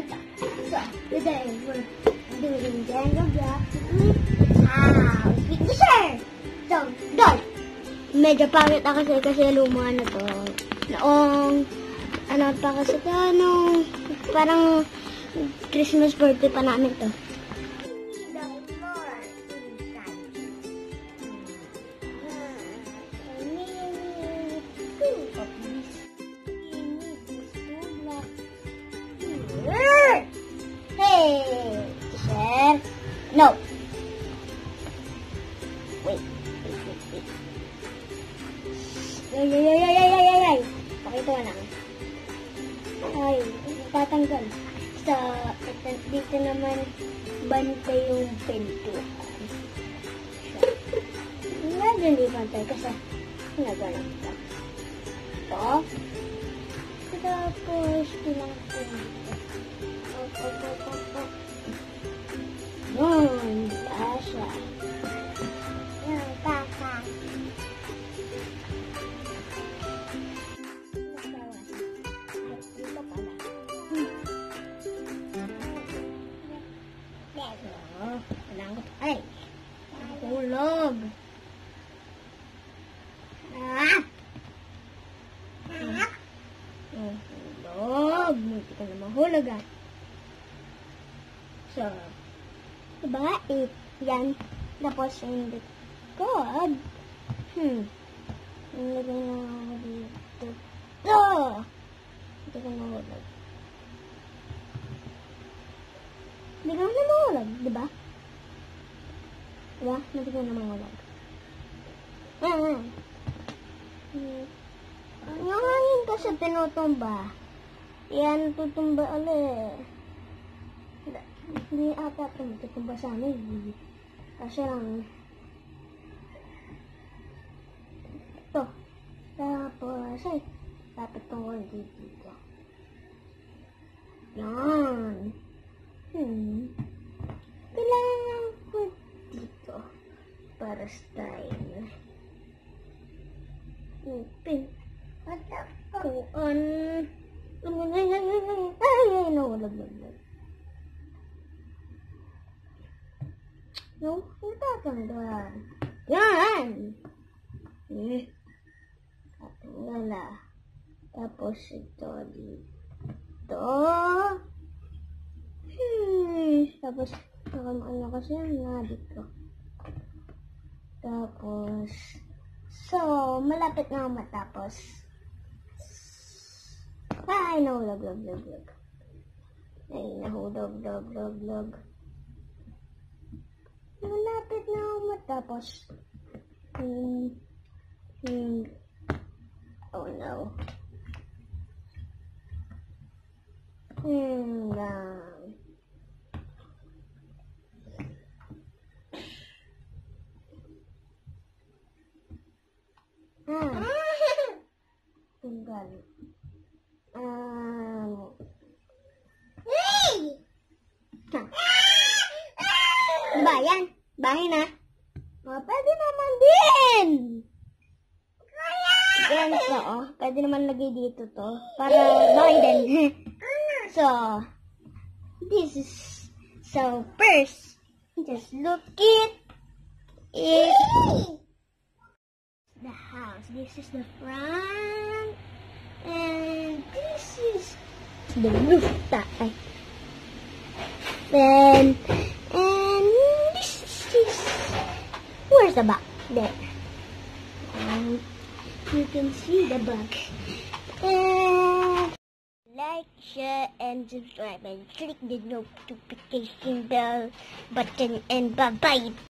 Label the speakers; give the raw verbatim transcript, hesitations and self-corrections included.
Speaker 1: So, today we're doing Jenga blocks with house with the sir. So, go! Medyo pangit na kasi kasi luma na to. Noong, ano pa kasi to, nung parang Christmas birthday pa namin to. No. Wait, wait, wait, wait. Ay, ay, ay, ay, ay, ay, ay. Pakita ko lang. Ay, tatanggal. Sa, ito, dito naman, bantay yung pintuan. Medyo hindi bantay kasi nagalang ito. Ito. Tapos, ilang po dito. Op, op, op, op, op. Yun, Tasha. Yun, Tasha. Dito pala. Oh, walang ay. Hulog. Ah! Ah! Hulog. Hindi ka na mahulog ah. So, diba? eight. Yan. Tapos, yung likod. Hmm. Nilagay na ako dito. Ito! Hindi ko mahulog. Hindi ko na mahulog. Diba? Diba? Hindi ko na mahulog. Hmm. Hmm. Yung hangin kasi tinutumba. Yan, tutumba ulit. Hindi ata ito magtutumba sa amin. Kasi lang ito. Tapos ay dapat itong konti dito. Yan. Hmm. Kailangan ko dito para style. Pin. At ako an ay ay ay ay ay nawala na. No, natatanggal. Yan! Eh, tatanggal. Tapos ito dito. Hmm. Tapos, ano kasi yan dito. Tapos, so, malapit na matapos. Ay, nahulog, log, log, log. Ay, nahulog, log, log, log. Malapit na ako matapos. Hmm. Hmm. Oh no. Hmm lang. Ah. Tunggal. Um. Hey! Diba yan? Bahay na. Oh, pwede naman din. Yan, so, oh, pwede naman lagay dito to. Para bahay din. So, this is, so first, just look it. It the house. This is the front. And this is the rooftop. Then, and this is, where's the back? There. Um, you can see the back. And like, share, and subscribe, and click the notification bell button, and bye-bye.